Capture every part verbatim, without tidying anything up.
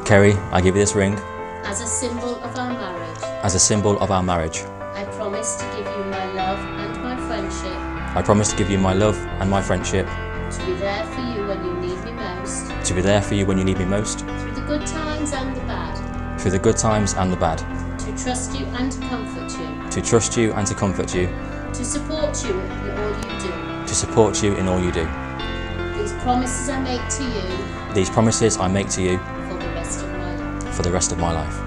Kerry, I give you this ring as a symbol of our marriage. as a symbol of our marriage. I promise to give you my love and my friendship, I promise to give you my love and my friendship, to be there for you when you need me most, to be there for you when you need me most, through the good times and the bad, through the good times and the bad, to trust you and to comfort you, to trust you and to comfort you, to support you in all you do. to support you in all you do. These promises I make to you These promises I make to you for the rest of my life. for the rest of my life.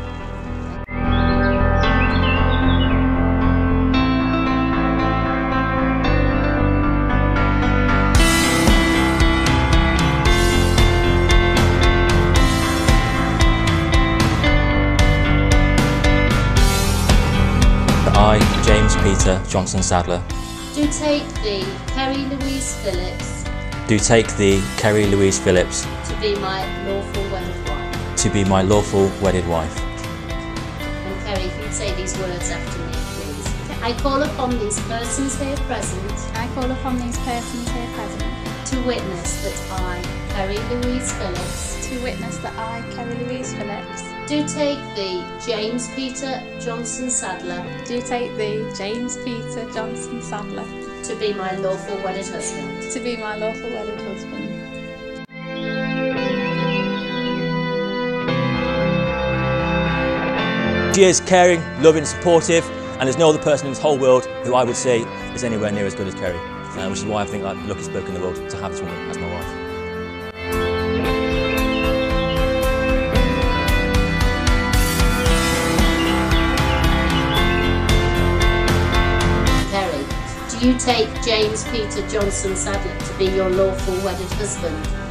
I, James Peter Johnson Sadler, Do take thee, Kerry Louise Phillips, do take thee, Kerry Louise Phillips, to be my lawful wedded wife. to be my lawful wedded wife. And Kerry, if you'd say these words after me, please. I call upon these persons here present I call upon these persons here present to witness that I, Kerry Louise Phillips, to witness that I, Kerry Louise Phillips, do take thee, James Peter Johnson Sadler, do take thee, James Peter Johnson Sadler, to be my lawful wedded husband. to be my lawful wedded husband. She is caring, loving, supportive, and there's no other person in this whole world who I would say is anywhere near as good as Kerry, uh, which is why I think I'm the luckiest bloke in the world to have this woman as my wife. Kerry, do you take James Peter Johnson Sadler to be your lawful wedded husband?